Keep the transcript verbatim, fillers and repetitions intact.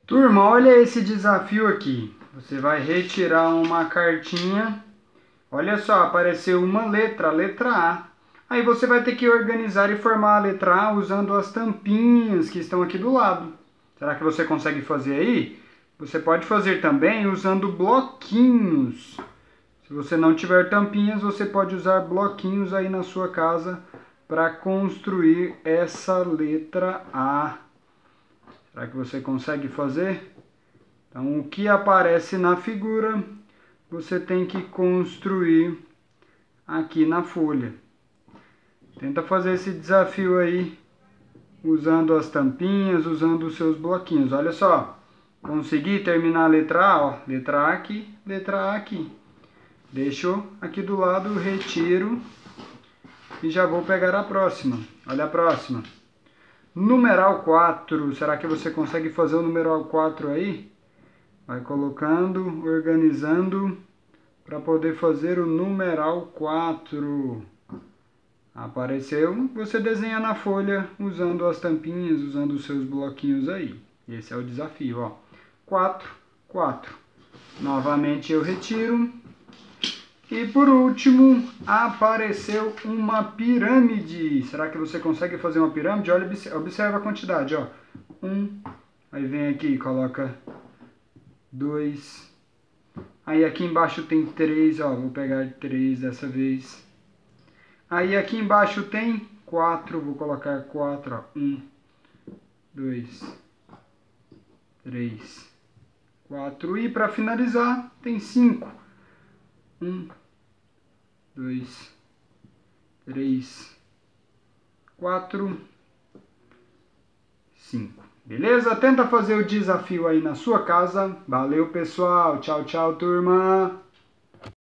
Turma, olha esse desafio aqui. Você vai retirar uma cartinha. Olha só, apareceu uma letra, a letra A. Aí você vai ter que organizar e formar a letra A usando as tampinhas que estão aqui do lado. Será que você consegue fazer aí? Você pode fazer também usando bloquinhos. Se você não tiver tampinhas, você pode usar bloquinhos aí na sua casa para construir essa letra A. Será que você consegue fazer? Então, o que aparece na figura, você tem que construir aqui na folha. Tenta fazer esse desafio aí, usando as tampinhas, usando os seus bloquinhos. Olha só, consegui terminar a letra A, ó. Letra A aqui, letra A aqui. Deixo aqui do lado, retiro e já vou pegar a próxima. Olha a próxima. Numeral quatro, será que você consegue fazer o numeral quatro aí? Vai colocando, organizando, para poder fazer o numeral quatro. Apareceu, você desenha na folha, usando as tampinhas, usando os seus bloquinhos aí. Esse é o desafio, ó. quatro, quatro. Novamente eu retiro. E por último, apareceu uma pirâmide. Será que você consegue fazer uma pirâmide? Olha, observa a quantidade, ó. Um, aí vem aqui e coloca dois. Aí aqui embaixo tem três, ó. Vou pegar três dessa vez. Aí aqui embaixo tem quatro, vou colocar quatro, ó. Um, dois, três, quatro. E para finalizar, tem cinco. Um, dois, três, quatro, cinco. Beleza? Tenta fazer o desafio aí na sua casa. Valeu, pessoal. Tchau, tchau, turma.